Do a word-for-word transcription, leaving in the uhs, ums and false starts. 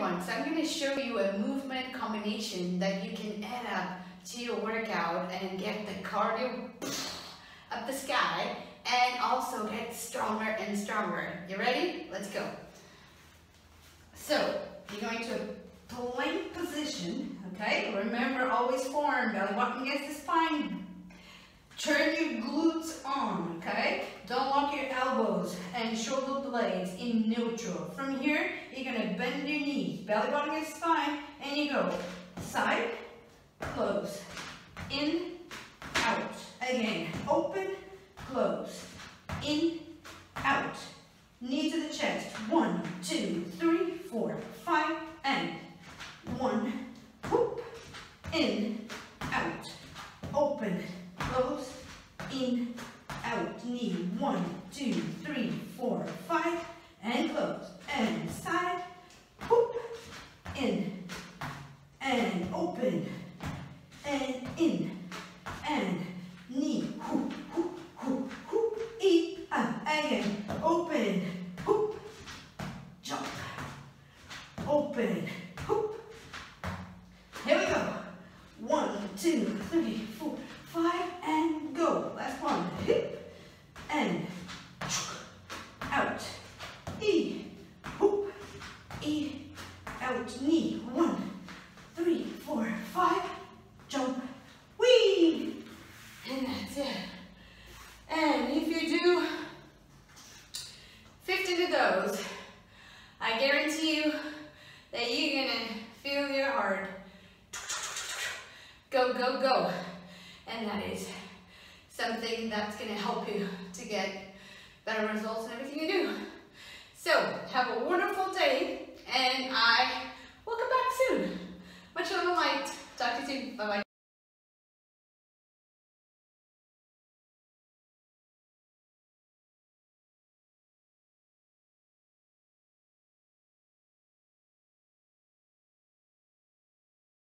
everyone, so I'm going to show you a movement combination that you can add up to your workout and get the cardio up the sky and also get stronger and stronger. You ready? Let's go. So you're going to plank position, okay? Remember, always form, belly button against the spine. Turn your glutes on, okay? Don't lock your elbows and shoulder blades in neutral. From here, you're gonna bend your knees, belly button against the spine, and you go side, close, in, out. Again, open, close, in, out. Knee to the chest. One, two, three, four, five, and one, whoop, in, out, open, close, in, out, knee, one, two, three, four, five, and close, and side, whoop, in, and open, and in, and knee, whoop, whoop, whoop, whoop, e, up, again, open, whoop, jump, open, whoop. Here we go. One, two, three, four, five, and go. Last one. Hip, and out. E, whoop, E, out, knee. One, three, four, five, jump, wee. And that's it. And if you do fifteen of those, I guarantee you that you're gonna feel your heart go, go, go. And that is something that's gonna help you to get better results in everything you do. So have a wonderful day, and I will come back soon. Much love and light. Talk to you soon. Bye bye.